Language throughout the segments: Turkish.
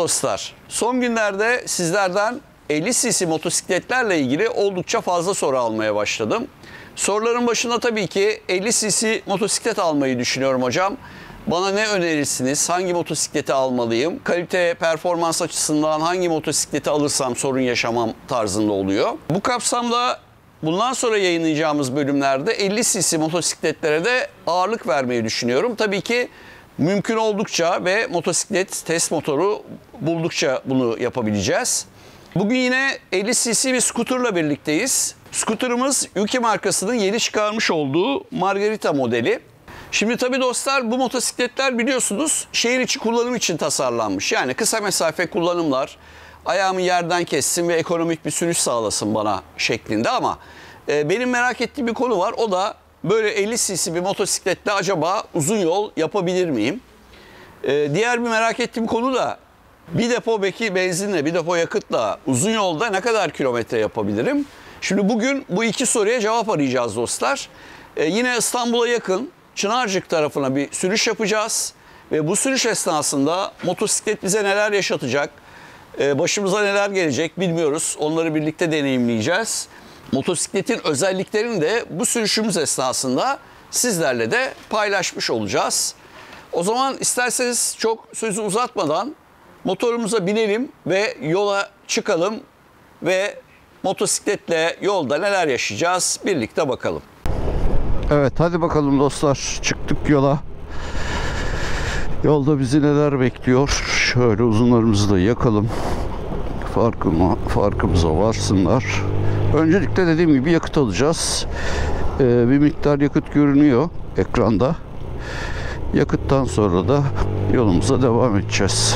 dostlar. Son günlerde sizlerden 50 cc motosikletlerle ilgili oldukça fazla soru almaya başladım. Soruların başında tabii ki 50 cc motosiklet almayı düşünüyorum hocam. Bana ne önerirsiniz? Hangi motosikleti almalıyım? Kalite, performans açısından hangi motosikleti alırsam sorun yaşamam tarzında oluyor. Bu kapsamda bundan sonra yayınlayacağımız bölümlerde 50 cc motosikletlere de ağırlık vermeyi düşünüyorum. Tabii ki mümkün oldukça ve motosiklet test motoru buldukça bunu yapabileceğiz. Bugün yine 50 cc bir scooter'la birlikteyiz. Scooter'ımız Yuki markasının yeni çıkarmış olduğu Margarita modeli. Şimdi tabii dostlar, bu motosikletler biliyorsunuz şehir içi kullanım için tasarlanmış. Yani kısa mesafe kullanımlar, ayağımı yerden kessin ve ekonomik bir sürüş sağlasın bana şeklinde, ama benim merak ettiğim bir konu var. O da böyle 50 cc bir motosikletle acaba uzun yol yapabilir miyim? Diğer bir merak ettiğim konu da bir depo benzinle, bir depo yakıtla uzun yolda ne kadar kilometre yapabilirim? Şimdi bugün bu iki soruya cevap arayacağız dostlar. Yine İstanbul'a yakın Çınarcık tarafına bir sürüş yapacağız. Ve bu sürüş esnasında motosiklet bize neler yaşatacak, başımıza neler gelecek bilmiyoruz. Onları birlikte deneyimleyeceğiz. Motosikletin özelliklerini de bu sürüşümüz esnasında sizlerle de paylaşmış olacağız. O zaman isterseniz çok sözü uzatmadan motorumuza binelim ve yola çıkalım ve motosikletle yolda neler yaşayacağız birlikte bakalım. Evet, hadi bakalım dostlar, çıktık yola. Yolda bizi neler bekliyor? Şöyle uzunlarımızı da yakalım. Farkımıza varsınlar. Öncelikle dediğim gibi yakıt alacağız. Bir miktar yakıt görünüyor ekranda. Yakıttan sonra da yolumuza devam edeceğiz.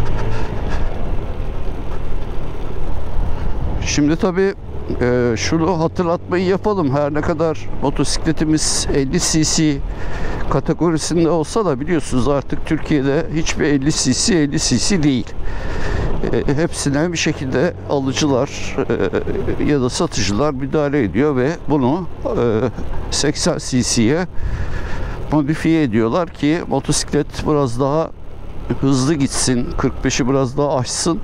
Şimdi tabii şunu hatırlatmayı yapalım. Her ne kadar motosikletimiz 50 cc kategorisinde olsa da biliyorsunuz artık Türkiye'de hiçbir 50 cc değil. Hepsine bir şekilde alıcılar ya da satıcılar müdahale ediyor ve bunu 80 cc'ye modifiye ediyorlar ki motosiklet biraz daha hızlı gitsin, 45'i biraz daha aşsın.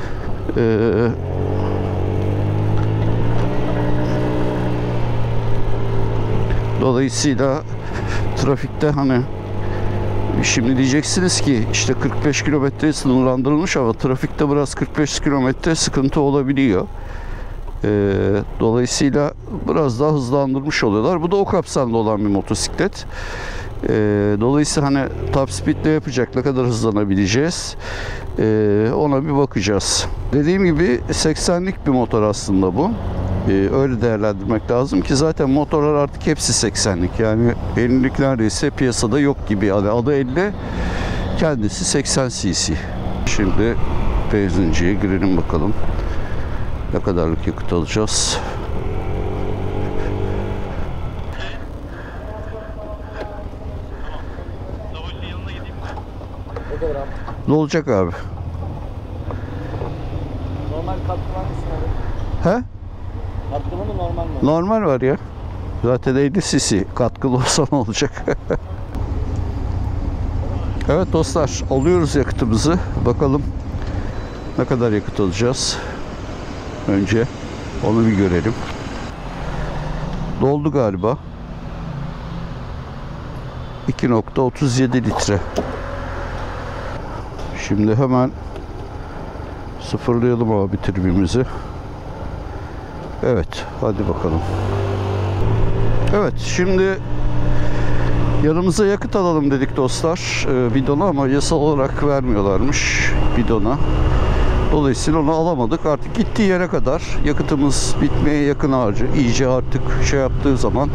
Dolayısıyla trafikte hani şimdi diyeceksiniz ki işte 45 kilometre sınırlandırılmış ama trafikte biraz 45 kilometre sıkıntı olabiliyor. Dolayısıyla biraz daha hızlandırmış oluyorlar. Bu da o kapsamda olan bir motosiklet. Dolayısıyla hani top speed ile yapacak, ne kadar hızlanabileceğiz ona bir bakacağız. Dediğim gibi 80'lik bir motor aslında bu. Öyle değerlendirmek lazım ki zaten motorlar artık hepsi 80'lik, yani 50'lik neredeyse piyasada yok gibi. Yani adı 50, kendisi 80 cc. Şimdi benzinciye girelim bakalım ne kadarlık yakıt alacağız. Ne olacak abi? Normal katkı var mısın abi? He? Katkılı mı normal mi? Normal var ya. Zaten 50 cc. Katkılı olsa ne olacak? Evet dostlar, alıyoruz yakıtımızı. Bakalım ne kadar yakıt alacağız. Önce onu bir görelim. Doldu galiba. 2.37 litre. Şimdi hemen sıfırlayalım abi tribimizi. Evet, hadi bakalım. Evet, şimdi yanımıza yakıt alalım dedik dostlar, bidona, ama yasal olarak vermiyorlarmış bidona. Dolayısıyla onu alamadık. Artık gittiği yere kadar yakıtımız bitmeye yakın iyice artık şey yaptığı zaman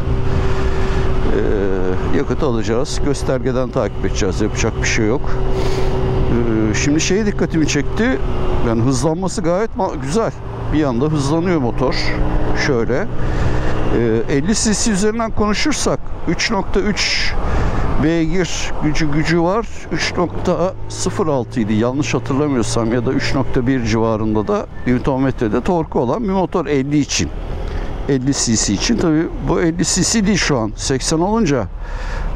yakıt alacağız. Göstergeden takip edeceğiz. Yapacak bir şey yok. Şimdi şeye dikkatimi çekti. Yani hızlanması gayet güzel. Bir anda hızlanıyor motor. Şöyle 50 cc üzerinden konuşursak 3.3 beygir gücü var. 3.06 idi yanlış hatırlamıyorsam, ya da 3.1 civarında da Newtonmetre'de torku olan bir motor 50 için. 50 cc için. Tabii bu 50 cc değil şu an. 80 olunca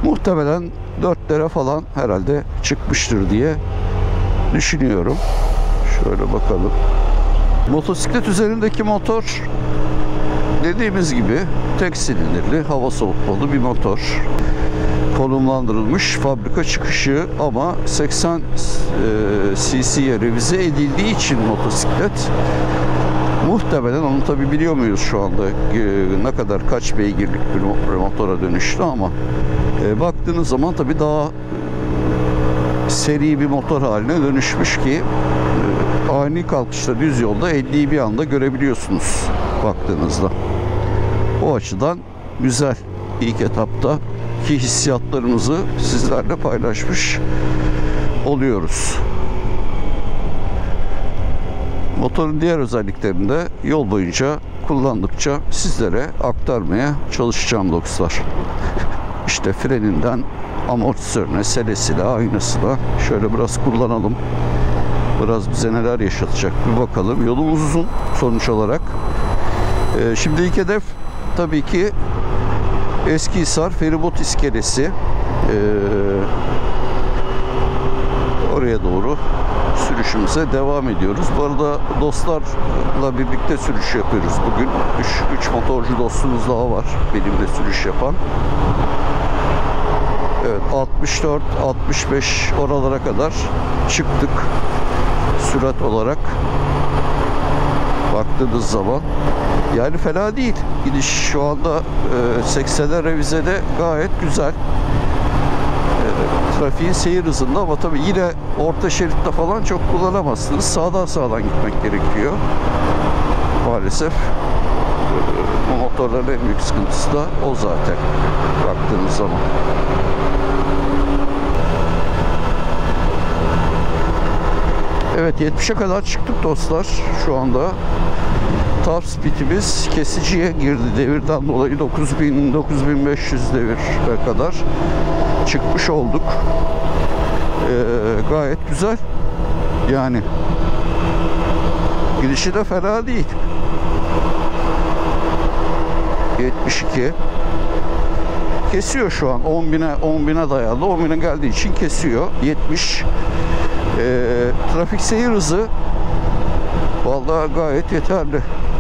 muhtemelen 4'lere falan herhalde çıkmıştır diye düşünüyorum. Şöyle bakalım. Motosiklet üzerindeki motor dediğimiz gibi tek silindirli hava soğutmalı bir motor. Konumlandırılmış fabrika çıkışı ama 80 cc'ye revize edildiği için motosiklet muhtemelen, onu tabi biliyor muyuz şu anda ne kadar, kaç beygirlik bir motora dönüştü ama baktığınız zaman tabi daha seri bir motor haline dönüşmüş ki ani kalkışta düz yolda 50'yi bir anda görebiliyorsunuz baktığınızda. O açıdan güzel. İlk etapta ki hissiyatlarımızı sizlerle paylaşmış oluyoruz. Motorun diğer özelliklerini de yol boyunca kullandıkça sizlere aktarmaya çalışacağım dostlar. İşte freninden amortisörüne, selesine, aynasına şöyle biraz kullanalım. Biraz bize neler yaşatacak bir bakalım. Yolumuz uzun sonuç olarak. Şimdi ilk hedef tabii ki Eskihisar Feribot İskelesi. Oraya doğru sürüşümüze devam ediyoruz. Bu arada dostlarla birlikte sürüş yapıyoruz bugün. 3 motorcu dostumuz daha var benimle sürüş yapan. Evet, 64, 65 oralara kadar çıktık sürat olarak. Baktığınız zaman yani fena değil. Gidiş şu anda 80'e revizede gayet güzel. Trafiğin seyir hızında ama tabii yine orta şeritte falan çok kullanamazsınız. Sağdan gitmek gerekiyor. Maalesef bu motorların en büyük sıkıntısı da o zaten baktığınız zaman. Evet, 70'e kadar çıktık dostlar şu anda. Top speed'imiz kesiciye girdi. Devirden dolayı 9000-9500 devire kadar çıkmış olduk. Gayet güzel. Yani gidişi de fena değil. 72 kesiyor şu an. 10.000'e dayalı. 10.000'e geldiği için kesiyor. 70 trafik seyir hızı vallahi gayet yeterli.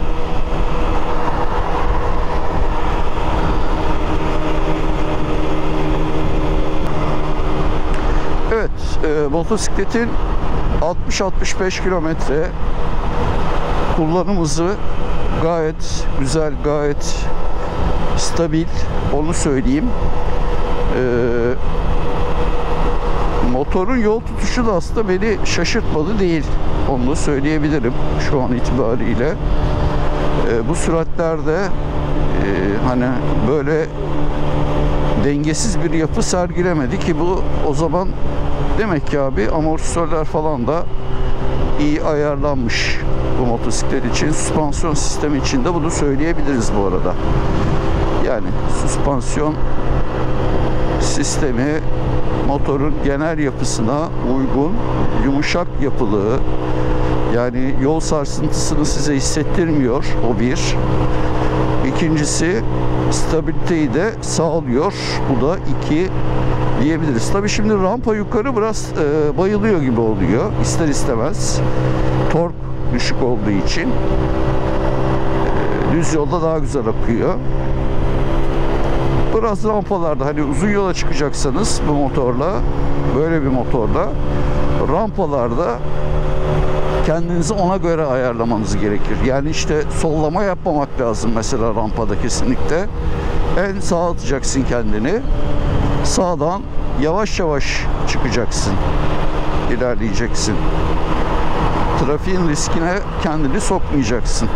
Evet, motosikletin 60-65 kilometre kullanım hızı gayet güzel, gayet stabil, onu söyleyeyim. Motorun yol tutuşu da aslında beni şaşırtmadı değil, onu da söyleyebilirim şu an itibariyle. Bu süratlerde hani böyle dengesiz bir yapı sergilemedi ki bu o zaman demek ki abi amortisörler falan da iyi ayarlanmış bu motosiklet için. Süspansiyon sistemi için de bunu söyleyebiliriz bu arada. Yani süspansiyon sistemi motorun genel yapısına uygun, yumuşak yapılı, yani yol sarsıntısını size hissettirmiyor, o bir. İkincisi, stabiliteyi de sağlıyor. Bu da 2 diyebiliriz. Tabii şimdi rampa yukarı biraz bayılıyor gibi oluyor. İster istemez. Tork düşük olduğu için. Düz yolda daha güzel akıyor. Biraz rampalarda, hani uzun yola çıkacaksanız bu motorla, böyle bir motorla, rampalarda kendinizi ona göre ayarlamanız gerekir. Yani işte sollama yapmamak lazım mesela rampada kesinlikle. En sağa atacaksın kendini. Sağdan yavaş yavaş çıkacaksın. İlerleyeceksin. Trafiğin riskine kendini sokmayacaksın.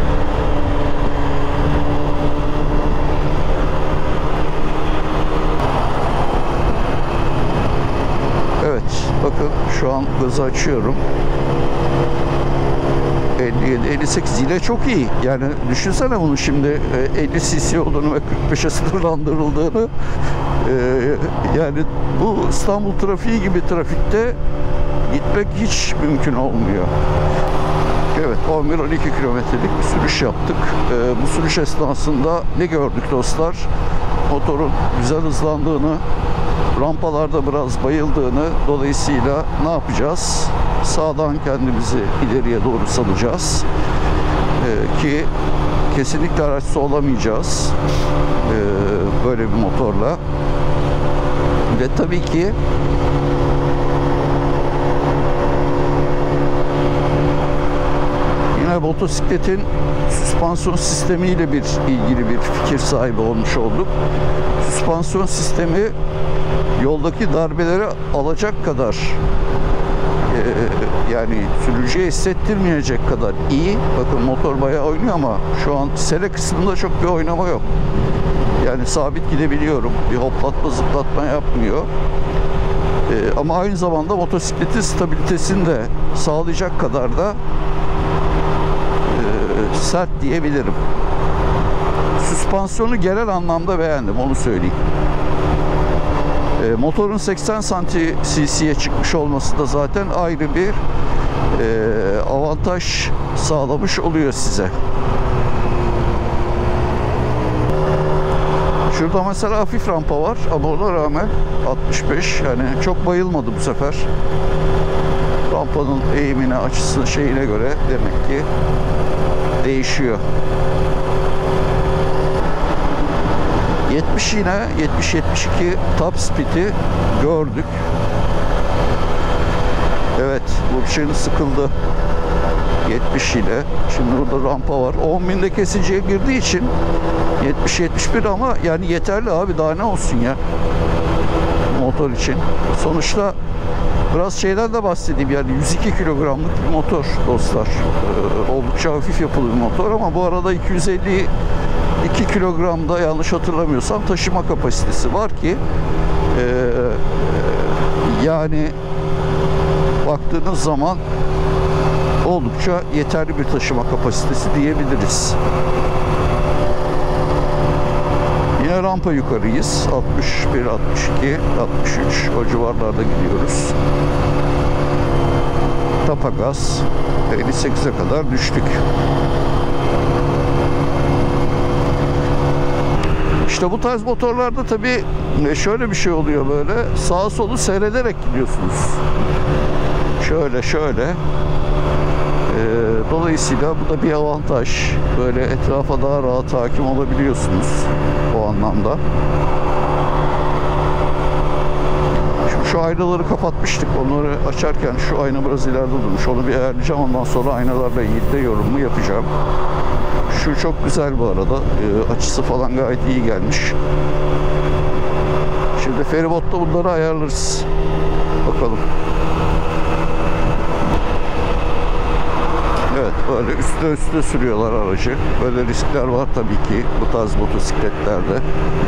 Evet, bakın şu an gazı açıyorum. 57, 58 yine çok iyi. Yani düşünsene bunu şimdi 50 cc olduğunu ve 45'e sınırlandırıldığını. Yani bu İstanbul trafiği gibi trafikte gitmek hiç mümkün olmuyor. Evet, 11-12 kilometrelik bir sürüş yaptık. Bu sürüş esnasında ne gördük dostlar? Motorun güzel hızlandığını rampalarda biraz bayıldığını, dolayısıyla ne yapacağız? Sağdan kendimizi ileriye doğru salacağız. Ki kesinlikle araçsız olamayacağız böyle bir motorla. Ve tabii ki yine motosikletin süspansiyon sistemiyle ilgili bir fikir sahibi olmuş olduk. Süspansiyon sistemi yoldaki darbeleri alacak kadar yani sürücüye hissettirmeyecek kadar iyi. Bakın motor bayağı oynuyor ama şu an sele kısmında çok bir oynama yok. Yani sabit gidebiliyorum. Bir hoplatma zıplatma yapmıyor. Ama aynı zamanda motosikletin stabilitesini de sağlayacak kadar da sert diyebilirim. Süspansiyonu genel anlamda beğendim, onu söyleyeyim. Motorun 80 cc'ye çıkmış olması da zaten ayrı bir avantaj sağlamış oluyor size. Şurada mesela hafif rampa var ama ona rağmen 65, yani çok bayılmadı bu sefer. Rampanın eğimine, açısına, şeyine göre demek ki değişiyor. 70 yine 70-72 top speed'i gördük. Evet, bu şeyin sıkıldı. 70 ile. Şimdi burada rampa var. 10.000'de kesiciye girdiği için 70-71 ama yani yeterli abi, daha ne olsun ya motor için. Sonuçta biraz şeyden de bahsedeyim, yani 102 kilogramlık bir motor dostlar. Oldukça hafif yapılı bir motor ama bu arada 252 kilogramda yanlış hatırlamıyorsam taşıma kapasitesi var ki yani baktığınız zaman oldukça yeterli bir taşıma kapasitesi diyebiliriz. Yine rampa yukarıyız. 61, 62, 63 o civarlarda gidiyoruz. Tapa gaz 58'e kadar düştük. İşte bu tarz motorlarda tabii şöyle bir şey oluyor, böyle sağa solu seyrederek gidiyorsunuz. Şöyle. Dolayısıyla bu da bir avantaj. Böyle etrafa daha rahat hakim olabiliyorsunuz o anlamda. Şimdi şu aynaları kapatmıştık. Onları açarken şu ayna biraz ileride durmuş. Onu bir ayarlayacağım. Ondan sonra aynalarla ilgili de yorumumu yapacağım. Şu çok güzel bu arada. Açısı falan gayet iyi gelmiş. Şimdi feribotta bunları ayarlarız. Bakalım. Evet, böyle üstüne sürüyorlar aracı. Böyle riskler var tabii ki bu tarz motosikletlerde.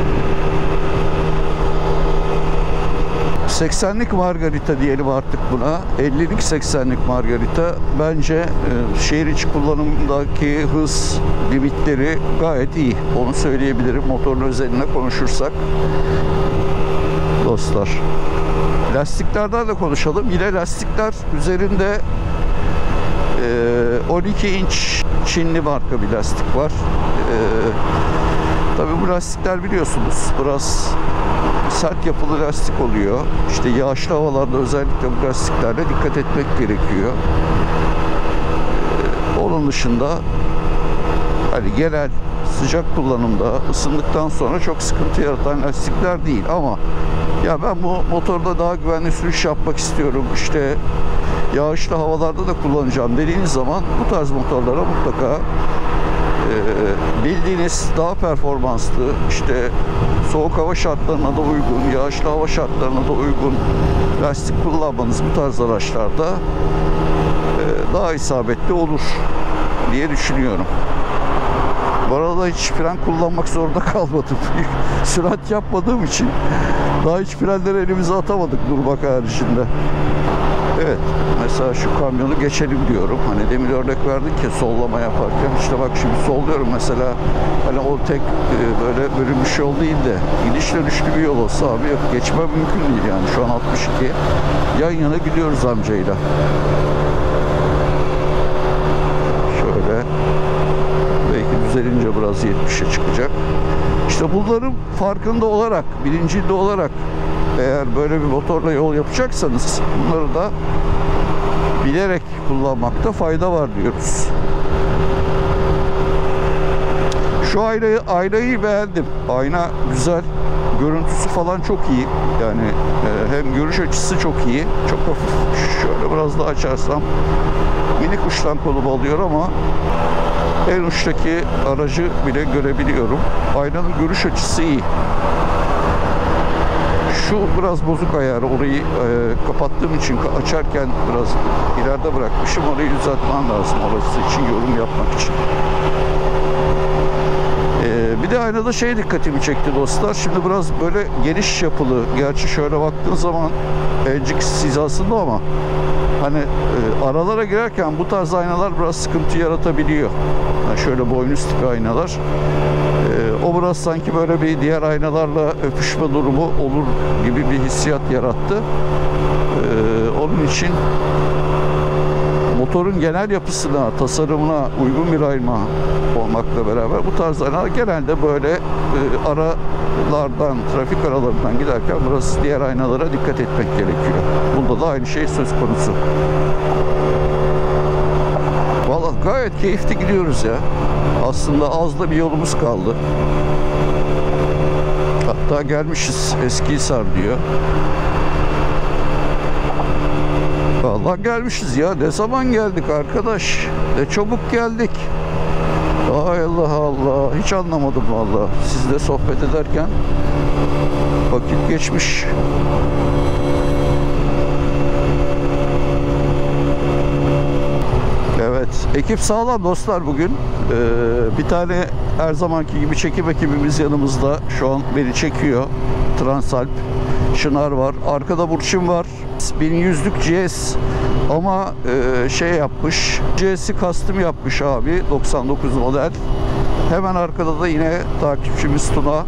80'lik margarita diyelim artık buna. 50'lik 80'lik margarita bence şehir içi kullanımdaki hız limitleri gayet iyi. Onu söyleyebilirim motorun özeline konuşursak. Dostlar. Lastiklerden de konuşalım. Yine lastikler üzerinde 12 inç Çinli marka bir lastik var. Tabii bu lastikler biliyorsunuz biraz sert yapılı lastik oluyor. İşte yağışlı havalarda özellikle bu lastiklerle dikkat etmek gerekiyor. Onun dışında hani genel sıcak kullanımda ısındıktan sonra çok sıkıntı yaratan lastikler değil ama ya ben bu motorda daha güvenli sürüş yapmak istiyorum, İşte yağışlı havalarda da kullanacağım dediğiniz zaman bu tarz motorlara mutlaka bildiğiniz daha performanslı, işte soğuk hava şartlarına da uygun, yağışlı hava şartlarına da uygun lastik kullanmanız bu tarz araçlarda daha isabetli olur diye düşünüyorum. Bu arada hiç fren kullanmak zorunda kalmadım. Sürat yapmadığım için daha hiç frenleri elimize atamadık durmak haricinde. Evet, mesela şu kamyonu geçelim diyorum. Hani demin örnek verdik ya sollama yaparken. İşte bak şimdi solluyorum mesela. Hani o tek böyle bölünmüş yol değil de gidiş dönüşlü bir yol olsa abi yok, geçme mümkün değil yani. Şu an 62. Yan yana gidiyoruz amcayla. Şöyle. Belki düzelince biraz 70'e çıkacak. İşte bunların farkında olarak, bilincinde olarak Eğer böyle bir motorla yol yapacaksanız bunları da bilerek kullanmakta fayda var diyoruz. Şu aynayı beğendim. Ayna güzel. Görüntüsü falan çok iyi. Yani hem görüş açısı çok iyi. Çok hafif. Şöyle biraz daha açarsam minik uçtan kolumu alıyor ama en uçtaki aracı bile görebiliyorum. Aynanın görüş açısı iyi. Şu biraz bozuk ayarı. Orayı kapattığım için açarken biraz ileride bırakmışım. Orayı düzeltmem lazım. Orası için yorum yapmak için. Bir de aynada şey dikkatimi çekti dostlar. Şimdi biraz böyle geniş yapılı. Gerçi şöyle baktığın zaman NGX hizasında ama hani aralara girerken bu tarz aynalar biraz sıkıntı yaratabiliyor. Yani şöyle boynuz tipi aynalar. O biraz sanki böyle bir diğer aynalarla öpüşme durumu olur gibi bir hissiyat yarattı. Onun için motorun genel yapısına, tasarımına uygun bir ayna olmakla beraber bu tarz aynalar genelde böyle aralardan, trafik aralarından giderken biraz diğer aynalara dikkat etmek gerekiyor. Bunda da aynı şey söz konusu. Vallahi gayet keyifli gidiyoruz ya. Aslında az da bir yolumuz kaldı. Hatta gelmişiz Eskihisar diyor. Vallahi gelmişiz ya. Ne zaman geldik arkadaş? Ne çabuk geldik. Ay Allah Allah. Hiç anlamadım vallahi. Sizle sohbet ederken vakit geçmiş. Evet. Ekip sağlam dostlar bugün. Bir tane her zamanki gibi çekim ekibimiz yanımızda. Şu an beni çekiyor. Transalp. Çınar var. Arkada Burçin var. 1100'lük GS ama şey yapmış. GS'i custom yapmış abi. 99 model. Hemen arkada da yine takipçimiz Tuna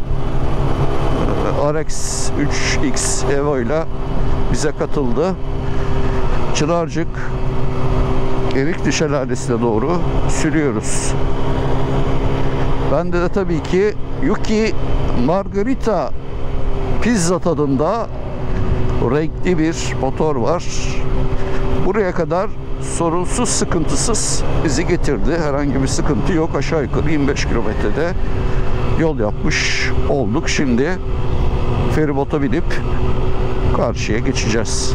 RX 3X Evo ile bize katıldı. Çınarcık Erikli Şelalesi'ne doğru sürüyoruz. Bende de tabii ki Yuki Margarita pizza tadında renkli bir motor var. Buraya kadar sorunsuz, sıkıntısız bizi getirdi. Herhangi bir sıkıntı yok. Aşağı yukarı 25 kilometrede yol yapmış olduk. Şimdi feribota binip karşıya geçeceğiz.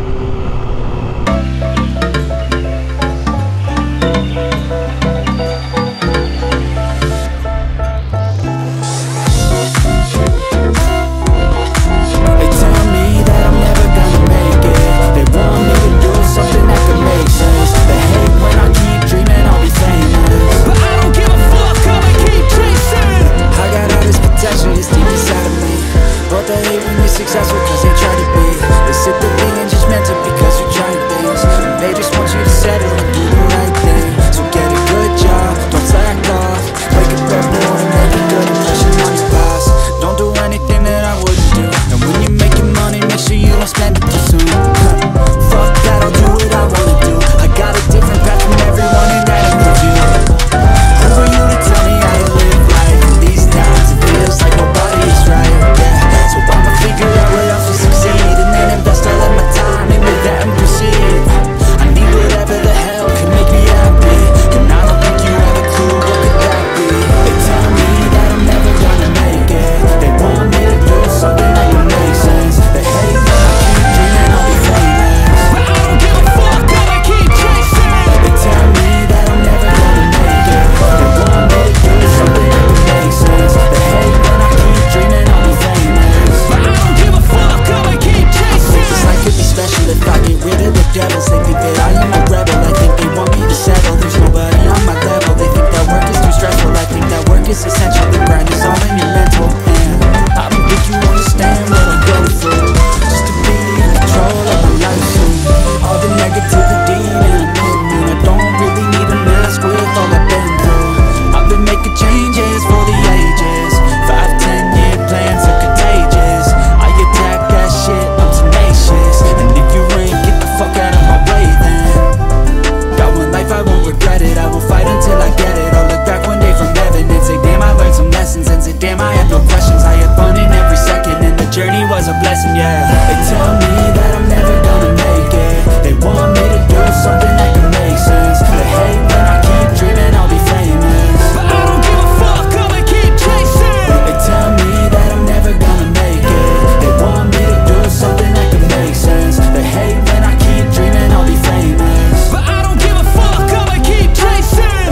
Successful cause they try to be. They sit there being judgmental because you're trying things, and they just want you to settle and do the right thing. So get a good job, don't slack off. Wake up every morning, make a good impression on your boss. Don't do anything that I wouldn't do. And when you're making money, make sure you don't spend it too soon. Fuck that, I'll do what I wanna do. I got a different path from everyone and that includes you. Who are you to tell me how to live life? These times it feels like nobody is right, yeah. So I'ma figure out what else will succeed, and then invest all of my time into that and proceed. I need whatever the hell can make me happy. blessing, yeah. They tell me that I'm never gonna make it. They want me to do something that can make sense. They hate when I keep dreaming I'll be famous, but I don't give a fuck, I'ma keep chasing. They tell me that I'm never gonna make it. They want me to do something that can make sense. They hate when I keep dreaming I'll be famous, but I don't give a fuck, I'ma keep chasing.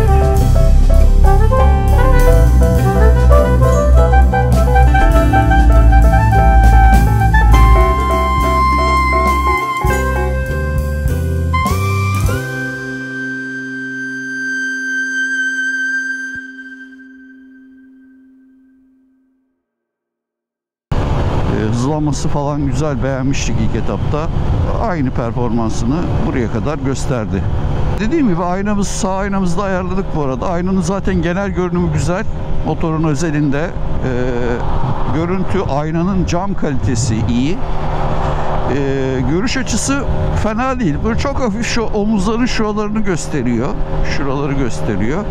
Hızlanması falan güzel, beğenmiştik ilk etapta. Aynı performansını buraya kadar gösterdi. Dediğim gibi aynamız, sağ aynamızda ayarladık bu arada. Aynanın zaten genel görünümü güzel. Motorun özelinde görüntü, aynanın cam kalitesi iyi. Görüş açısı fena değil. Böyle çok hafif şu omuzların şuralarını gösteriyor. Şuraları gösteriyor.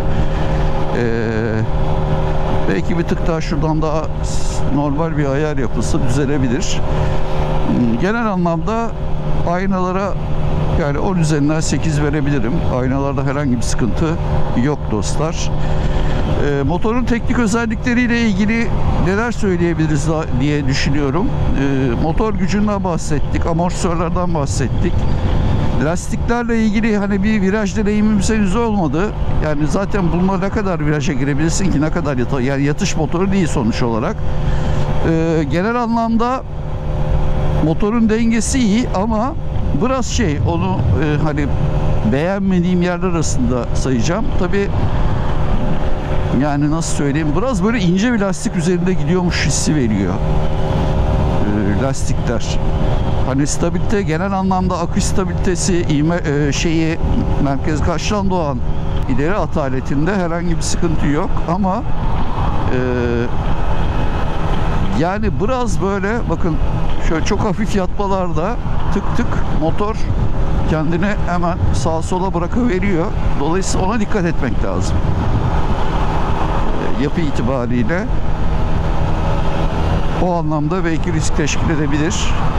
Belki bir tık daha şuradan daha normal bir ayar yapılsa düzelebilir. Genel anlamda aynalara yani 10 üzerinden 8 verebilirim. Aynalarda herhangi bir sıkıntı yok dostlar. Motorun teknik özellikleriyle ilgili neler söyleyebiliriz diye düşünüyorum. Motor gücünden bahsettik, amortisörlerden bahsettik. Lastiklerle ilgili hani bir viraj deneyimimiz henüz olmadı. Yani zaten bununla ne kadar viraja girebilirsin ki, ne kadar yani yatış motoru değil sonuç olarak. Genel anlamda motorun dengesi iyi ama biraz onu hani beğenmediğim yerler arasında sayacağım. Tabii yani nasıl söyleyeyim, biraz böyle ince bir lastik üzerinde gidiyormuş hissi veriyor lastikler. Hani stabilite, genel anlamda akış stabilitesi, merkez kaçtan doğan ileri ataletinde herhangi bir sıkıntı yok ama yani biraz böyle bakın şöyle çok hafif yatmalarda tık tık motor kendini hemen sağa sola bırakıveriyor. Dolayısıyla ona dikkat etmek lazım. Yapı itibariyle o anlamda belki risk teşkil edebilir.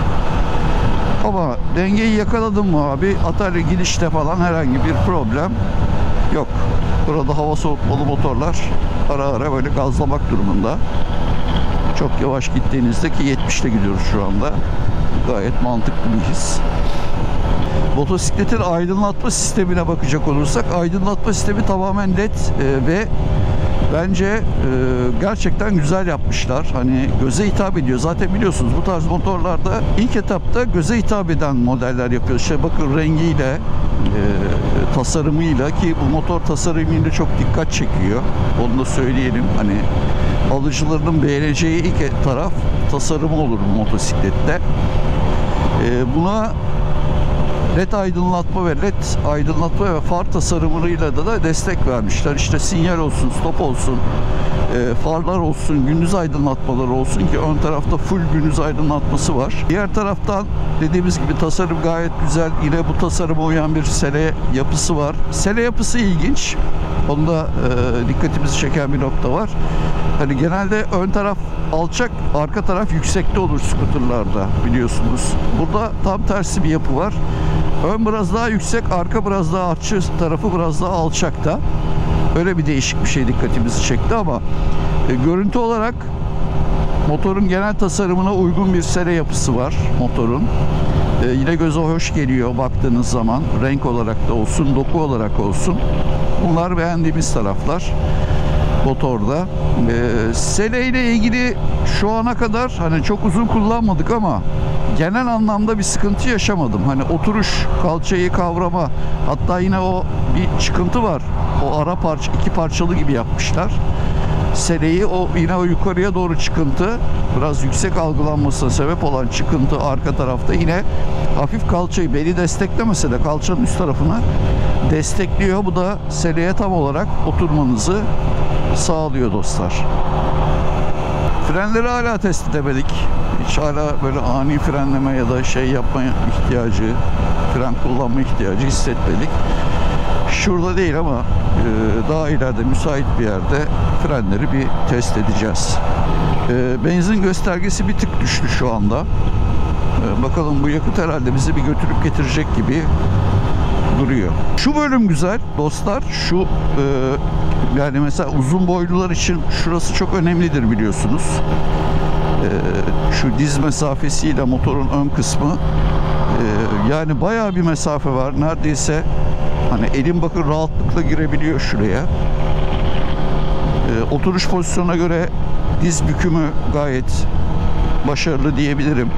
Ama dengeyi yakaladım mı abi, atarya gidişte falan herhangi bir problem yok. Burada hava soğutmalı motorlar ara ara böyle gazlamak durumunda. Çok yavaş gittiğinizde, ki 70'te gidiyoruz şu anda, gayet mantıklı bir his. Motosikletin aydınlatma sistemine bakacak olursak, aydınlatma sistemi tamamen LED ve bence gerçekten güzel yapmışlar. Hani göze hitap ediyor. Zaten biliyorsunuz bu tarz motorlarda ilk etapta göze hitap eden modeller yapıyoruz. İşte bakın rengiyle, tasarımıyla, ki bu motor tasarımıyla çok dikkat çekiyor. Onu da söyleyelim. Hani alıcılarının beğeneceği ilk taraf tasarımı olur bu motosiklette. Buna LED aydınlatma ve far tasarımıyla da destek vermişler. İşte sinyal olsun, stop olsun, farlar olsun, gündüz aydınlatmaları olsun, ki ön tarafta full gündüz aydınlatması var. Diğer taraftan dediğimiz gibi tasarım gayet güzel. Yine bu tasarıma uyan bir sele yapısı var. Sele yapısı ilginç. Onda dikkatimizi çeken bir nokta var. Hani genelde ön taraf alçak, arka taraf yüksekte olur scooterlarda, biliyorsunuz. Burada tam tersi bir yapı var. Ön biraz daha yüksek, arka biraz daha artçı, tarafı biraz daha alçakta. Öyle bir değişik bir şey dikkatimizi çekti ama görüntü olarak motorun genel tasarımına uygun bir sele yapısı var motorun. Yine göze hoş geliyor baktığınız zaman. Renk olarak da olsun, doku olarak olsun. Bunlar beğendiğimiz taraflar motorda. Sele ile ilgili şu ana kadar hani çok uzun kullanmadık ama genel anlamda bir sıkıntı yaşamadım. Hani oturuş, kalçayı kavrama, hatta yine o bir çıkıntı var. O ara parça, iki parçalı gibi yapmışlar. Seleyi yine o yukarıya doğru çıkıntı, biraz yüksek algılanmasına sebep olan çıkıntı arka tarafta yine hafif kalçayı, beli desteklemese de kalçanın üst tarafını destekliyor. Bu da seleye tam olarak oturmanızı sağlıyor dostlar. Frenleri hala test edemedik. Hiç hala böyle ani frenleme ya da şey yapma ihtiyacı, fren kullanma ihtiyacı hissetmedik. Şurada değil ama daha ileride müsait bir yerde frenleri bir test edeceğiz. Benzin göstergesi bir tık düştü şu anda. Bakalım bu yakıt herhalde bizi bir götürüp getirecek gibi duruyor. Şu bölüm güzel dostlar. Şu yani mesela uzun boylular için şurası çok önemlidir biliyorsunuz. Şu diz mesafesiyle motorun ön kısmı yani bayağı bir mesafe var. Neredeyse hani elim bakın rahatlıkla girebiliyor şuraya. Oturuş pozisyonuna göre diz bükümü gayet başarılı diyebilirim.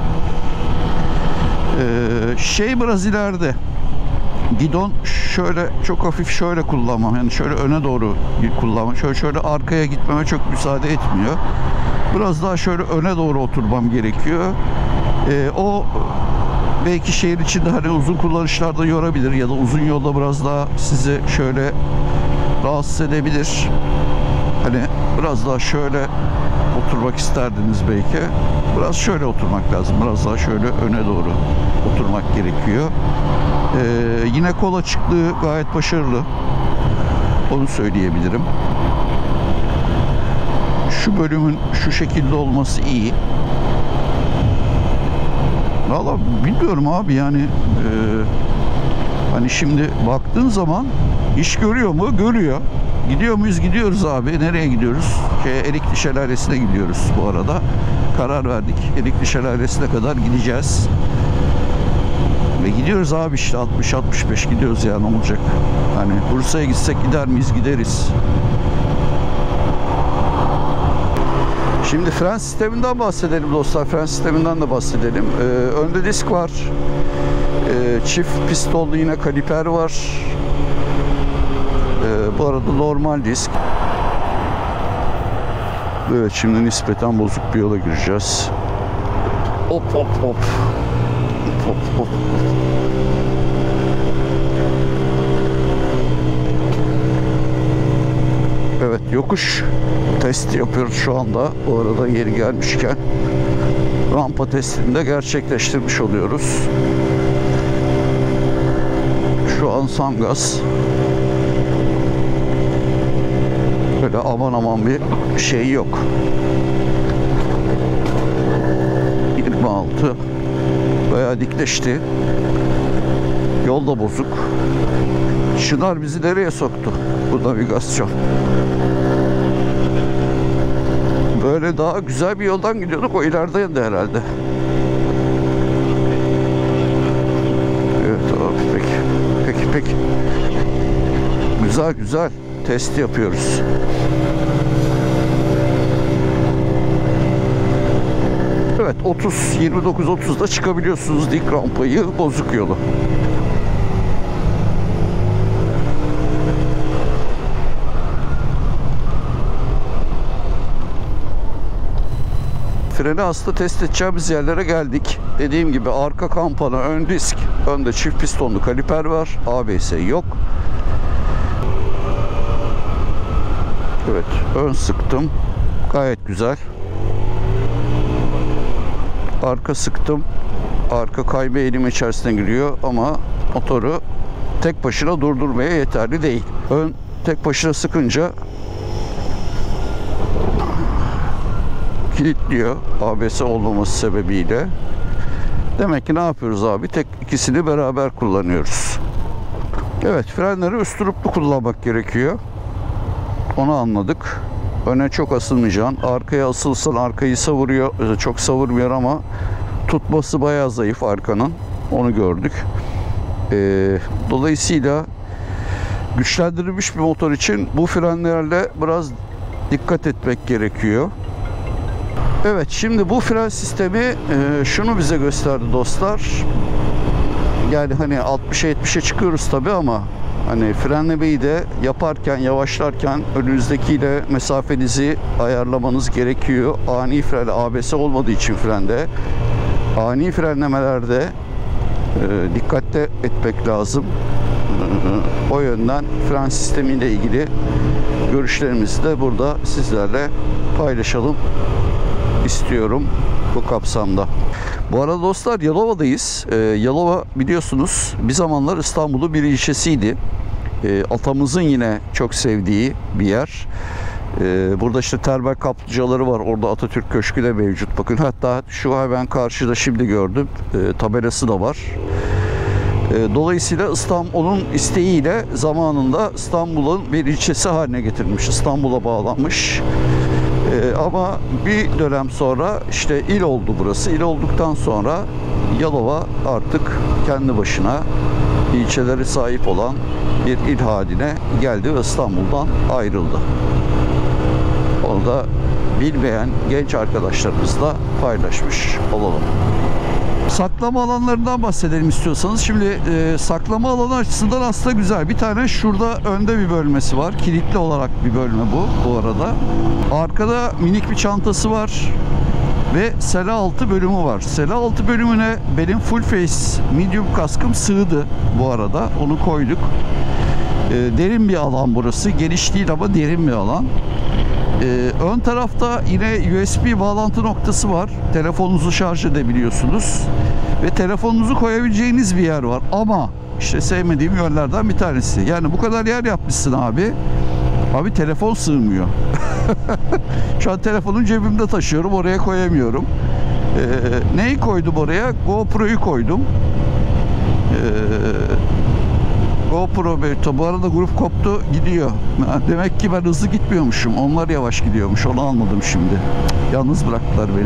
Biraz ileride. Gidon şöyle çok hafif şöyle kullanmam. Yani şöyle öne doğru kullanmam. Şöyle arkaya gitmeme çok müsaade etmiyor. Biraz daha şöyle öne doğru oturmam gerekiyor. O belki şehir içinde hani uzun kullanışlarda yorabilir ya da uzun yolda biraz daha sizi şöyle rahatsız edebilir. Hani biraz daha şöyle oturmak isterdiniz belki. Biraz şöyle oturmak lazım. Biraz daha şöyle öne doğru oturmak gerekiyor. Yine kol açıklığı gayet başarılı. Onu söyleyebilirim. Şu bölümün şu şekilde olması iyi. Vallahi bilmiyorum abi yani hani şimdi baktığın zaman iş görüyor mu? Görüyor. Gidiyor muyuz? Gidiyoruz abi. Nereye gidiyoruz? Erikli Şelalesi'ne gidiyoruz bu arada. Karar verdik. Erikli Şelalesi'ne kadar gideceğiz. Ve gidiyoruz abi işte 60-65 gidiyoruz yani olacak. Hani Bursa'ya gitsek gider miyiz? Gideriz. Şimdi fren sisteminden bahsedelim dostlar. Fren sisteminden de bahsedelim. Önde disk var. Çift pistonlu yine kaliper var. Bu arada normal disk. Evet şimdi nispeten bozuk bir yola gireceğiz. Hop hop hop. Hop hop. Evet yokuş testi yapıyoruz şu anda. Bu arada yeri gelmişken rampa testini de gerçekleştirmiş oluyoruz. Şu an sam gaz. Böyle aman aman bir şey yok. 26 bayağı dikleşti. Yol da bozuk. Çınar bizi nereye soktu? Bu navigasyon. Böyle daha güzel bir yoldan gidiyorduk. O ilerideydi herhalde. Evet abi peki. Güzel. Test yapıyoruz. Evet 29-30'da çıkabiliyorsunuz dik rampayı bozuk yolu. Freni aslında test edeceğimiz yerlere geldik. Dediğim gibi arka kampana, ön disk, önde çift pistonlu kaliper var. ABS yok. Evet, ön sıktım. Gayet güzel. Arka sıktım. Arka kayma eğilimi içerisine giriyor ama motoru tek başına durdurmaya yeterli değil. Ön tek başına sıkınca kilitliyor ABS olmaması sebebiyle. Demek ki ne yapıyoruz abi? İkisini beraber kullanıyoruz. Evet, frenleri üstüruplu kullanmak gerekiyor. Onu anladık. Öne çok asılmayacaksın. Arkaya asılsan arkayı savuruyor. Çok savurmuyor ama tutması bayağı zayıf arkanın. Onu gördük. Dolayısıyla güçlendirilmiş bir motor için bu frenlerle biraz dikkat etmek gerekiyor. Evet, şimdi bu fren sistemi şunu bize gösterdi dostlar. Yani hani 60'a 70'e çıkıyoruz tabii ama hani frenlemeyi de yaparken, yavaşlarken önünüzdekiyle mesafenizi ayarlamanız gerekiyor. Ani fren, ABS olmadığı için frende, ani frenlemelerde dikkatli etmek lazım. O yönden fren sistemiyle ilgili görüşlerimizi de burada sizlerle paylaşalım istiyorum bu kapsamda. Bu arada dostlar Yalova'dayız. Yalova biliyorsunuz bir zamanlar İstanbul'un bir ilçesiydi. atamızın yine çok sevdiği bir yer. Burada işte termal kaplıcaları var. Orada Atatürk Köşkü de mevcut. Bakın hatta şu hemen karşıda şimdi gördüm. Tabelası da var. Dolayısıyla İstanbul'un isteğiyle zamanında İstanbul'un bir ilçesi haline getirilmiş. İstanbul'a bağlanmış. Ama bir dönem sonra işte il oldu burası. İl olduktan sonra Yalova artık kendi başına ilçeleri sahip olan bir il haline geldi ve İstanbul'dan ayrıldı. Onu da bilmeyen genç arkadaşlarımızla paylaşmış olalım. Saklama alanlarından bahsedelim istiyorsanız. Şimdi saklama alanı açısından aslında güzel. Bir tane şurada önde bir bölmesi var. Kilitli olarak bir bölme bu arada. Arkada minik bir çantası var. Ve sela altı bölümü var. Sela altı bölümüne benim full face medium kaskım sığdı bu arada. Onu koyduk. Derin bir alan burası. Geniş değil ama derin bir alan. Ön tarafta yine USB bağlantı noktası var. Telefonunuzu şarj edebiliyorsunuz. Ve telefonunuzu koyabileceğiniz bir yer var. Ama işte sevmediğim yönlerden bir tanesi. Yani bu kadar yer yapmışsın abi. Abi telefon sığmıyor. Şu an telefonu cebimde taşıyorum. Oraya koyamıyorum. Neyi koydum oraya? GoPro'yu koydum. GoPro bu arada grup koptu gidiyor. Demek ki ben hızlı gitmiyormuşum. Onlar yavaş gidiyormuş. Onu almadım şimdi. Yalnız bıraktılar beni.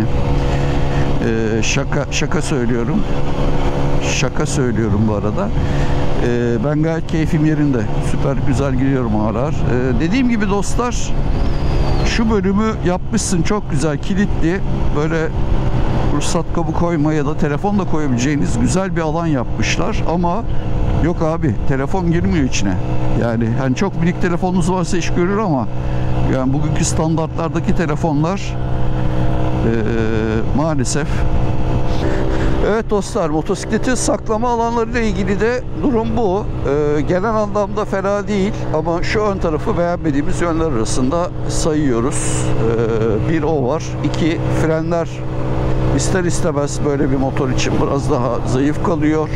Şaka söylüyorum. Şaka söylüyorum bu arada. Ben gayet keyfim yerinde. Süper güzel gidiyorum ağır. Dediğim gibi dostlar, şu bölümü yapmışsın çok güzel, kilitli. Böyle ruhsat kabı koyma ya da telefon da koyabileceğiniz güzel bir alan yapmışlar. Ama yok abi, telefon girmiyor içine. Yani hani çok minik telefonunuz varsa iş görür ama yani bugünkü standartlardaki telefonlar maalesef. Evet dostlar, motosikletin saklama alanlarıyla ilgili de durum bu. Genel anlamda fena değil ama şu ön tarafı beğenmediğimiz yönler arasında sayıyoruz. Bir o var. İki, frenler ister istemez böyle bir motor için biraz daha zayıf kalıyor.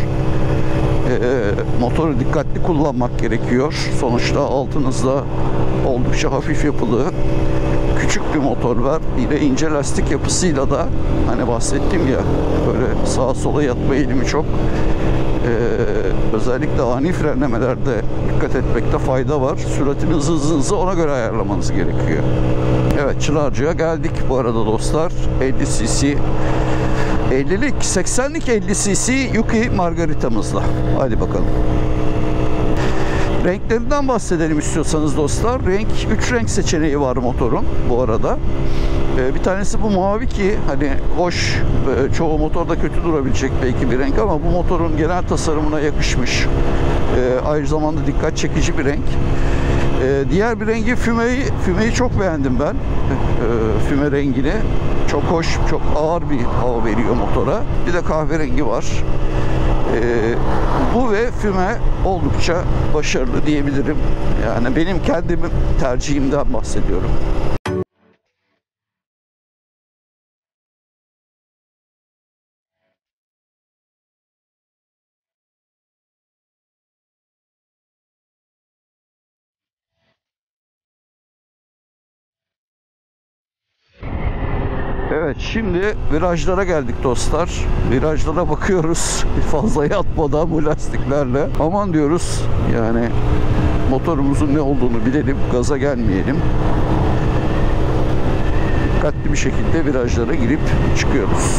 Motoru dikkatli kullanmak gerekiyor. Sonuçta altınızda oldukça hafif yapılı küçük bir motor var. Yine ince lastik yapısıyla da hani bahsettim ya, böyle sağa sola yatma eğilimi çok. Özellikle ani frenlemelerde dikkat etmekte fayda var. Süratinizi, hızınızı ona göre ayarlamanız gerekiyor. Evet, Çınarcı'ya geldik bu arada dostlar. 50 cc 50'lik 80'lik 50 cc Yuki Margarita'mızla. Hadi bakalım. Renklerinden bahsedelim istiyorsanız dostlar. 3 renk seçeneği var motorun bu arada. Bir tanesi bu mavi ki hani hoş, çoğu motorda kötü durabilecek belki bir renk ama bu motorun genel tasarımına yakışmış. Aynı zamanda dikkat çekici bir renk. Diğer bir rengi fümeyi çok beğendim ben. Füme rengini. Çok hoş, çok ağır bir hava veriyor motora. Bir de kahverengi var. Bu ve füme oldukça başarılı diyebilirim. Yani benim kendim tercihimden bahsediyorum. Evet, şimdi virajlara geldik dostlar. Virajlara bakıyoruz. Fazla yatmadan bu lastiklerle. Aman diyoruz, yani motorumuzun ne olduğunu bilelim. Gaza gelmeyelim. Dikkatli bir şekilde virajlara girip çıkıyoruz.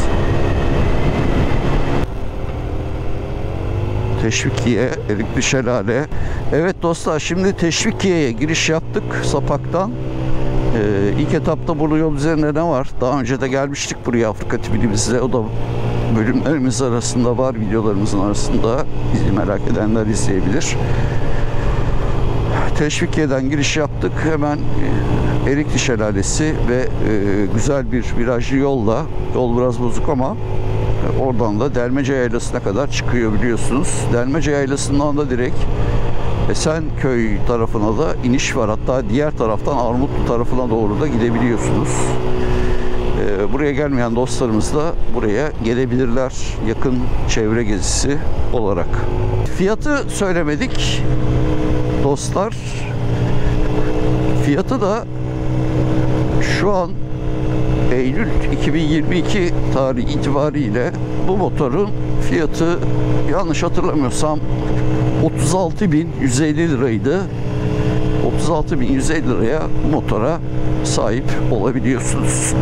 Teşvikiye, Erikli Şelale. Evet dostlar, şimdi Teşvikiye'ye giriş yaptık Sapak'tan. İlk etapta burada yol üzerinde ne var? Daha önce de gelmiştik buraya Afrika tipimizle. O da bölümlerimiz arasında var, videolarımızın arasında. Bizi merak edenler izleyebilir. Teşvikiye'den giriş yaptık. Hemen Erikli Şelalesi ve güzel bir virajlı yolla. Yol biraz bozuk ama oradan da Delmece Yaylası'na kadar çıkıyor biliyorsunuz. Delmece Yaylası'ndan da direkt Esenköy tarafına da iniş var. Hatta diğer taraftan Armutlu tarafına doğru da gidebiliyorsunuz. Buraya gelmeyen dostlarımız da buraya gelebilirler. Yakın çevre gezisi olarak. Fiyatı söylemedik. dostlar, fiyatı da şu an Eylül 2022 tarihi itibariyle bu motorun fiyatı, yanlış hatırlamıyorsam 36.150 liraydı. 36.150 liraya bu motora sahip olabiliyorsunuz.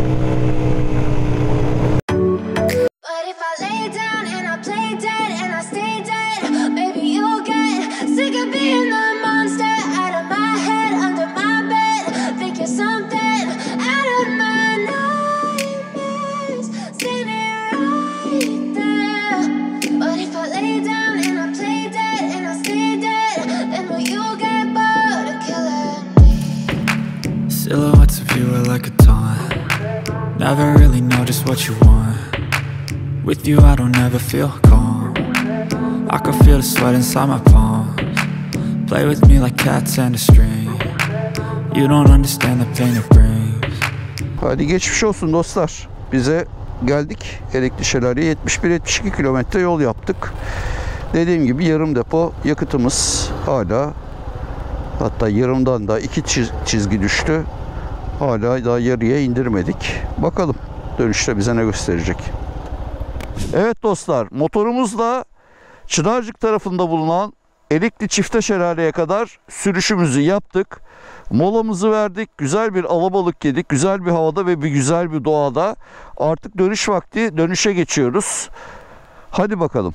But if I lay down and I play dead and I stay dead, baby you'll get sick of being the monster out of my head, under my bed, think you're something out of my nightmares, standing right there. But if I lay down and I play dead and I stay dead, then will you get bored of killing me? Silhouettes of you are like a taunt. Never really know just what you want. With you I don't ever feel calm. I can feel the sweat inside my palms. Play with me like cats and a string. You don't understand the pain it brings. Hadi geçmiş olsun dostlar. Bize geldik Erikli Şelale'ye, 71-72 kilometre yol yaptık. Dediğim gibi yarım depo yakıtımız hala, hatta yarımdan da 2 çizgi düştü. Hala daha yarıya indirmedik. Bakalım dönüşte bize ne gösterecek. Evet dostlar, motorumuzla Çınarcık tarafında bulunan Erikli Çifte Şelale'ye kadar sürüşümüzü yaptık. Molamızı verdik. Güzel bir alabalık yedik. Güzel bir havada ve güzel bir doğada. Artık dönüş vakti. Dönüşe geçiyoruz. Hadi bakalım.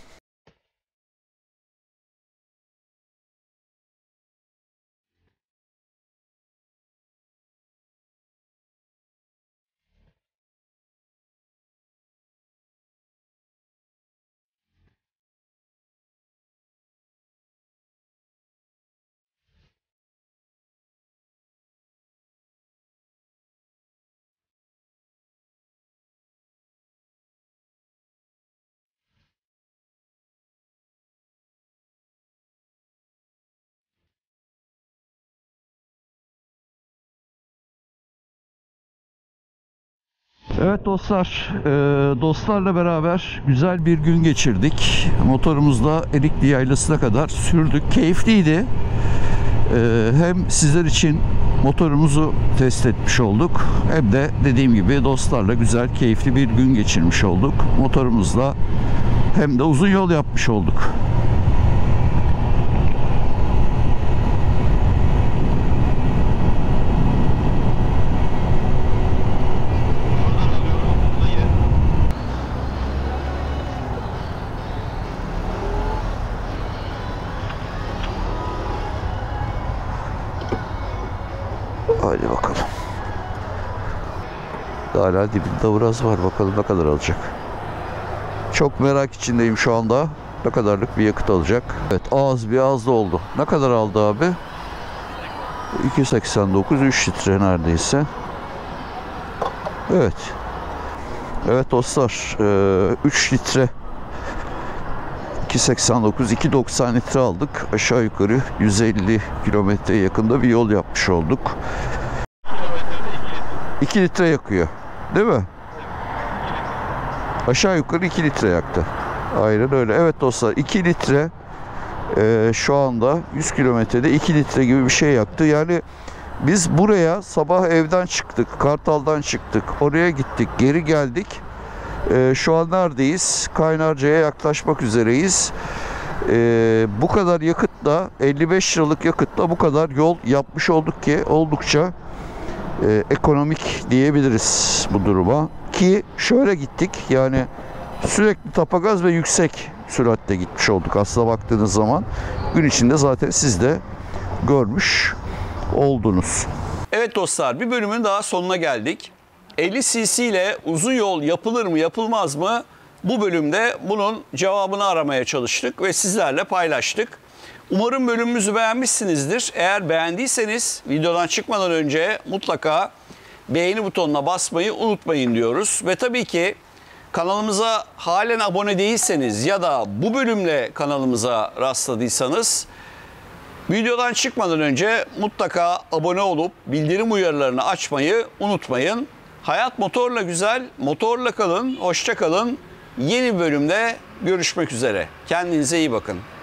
Evet dostlar, dostlarla beraber güzel bir gün geçirdik. Motorumuzla Erikli Yaylası'na kadar sürdük. Keyifliydi. Hem sizler için motorumuzu test etmiş olduk. Hem de dediğim gibi dostlarla güzel, keyifli bir gün geçirmiş olduk. Motorumuzla hem de uzun yol yapmış olduk. Hadi bakalım. Hala dibinde Uraz var. Bakalım ne kadar alacak. Çok merak içindeyim şu anda. Ne kadarlık bir yakıt alacak. Evet, ağız bir ağız da oldu. Ne kadar aldı abi? 2.89, 3 litre neredeyse. Evet. Evet dostlar, 3 litre 2.89, 2.90 litre aldık. Aşağı yukarı 150 kilometreye yakında bir yol yapmış olduk. 2 litre yakıyor. Değil mi? Aşağı yukarı 2 litre yaktı. Aynen öyle. Evet dostlar, 2 litre şu anda 100 kilometrede 2 litre gibi bir şey yaktı. Yani biz buraya sabah evden çıktık. Kartal'dan çıktık. Oraya gittik. Geri geldik. Şu an neredeyiz? Kaynarca'ya yaklaşmak üzereyiz. Bu kadar yakıtla, 55 liralık yakıtla bu kadar yol yapmış olduk ki oldukça ekonomik diyebiliriz bu duruma. Ki şöyle gittik, yani sürekli tapagaz ve yüksek süratle gitmiş olduk aslına baktığınız zaman. Gün içinde zaten siz de görmüş oldunuz. Evet dostlar, bir bölümün daha sonuna geldik. 50 cc ile uzun yol yapılır mı yapılmaz mı? Bu bölümde bunun cevabını aramaya çalıştık ve sizlerle paylaştık. Umarım bölümümüzü beğenmişsinizdir. Eğer beğendiyseniz videodan çıkmadan önce mutlaka beğeni butonuna basmayı unutmayın diyoruz. Ve tabii ki kanalımıza halen abone değilseniz ya da bu bölümle kanalımıza rastladıysanız videodan çıkmadan önce mutlaka abone olup bildirim uyarılarını açmayı unutmayın. Hayat motorla güzel, motorla kalın, hoşça kalın. Yeni bölümde görüşmek üzere. Kendinize iyi bakın.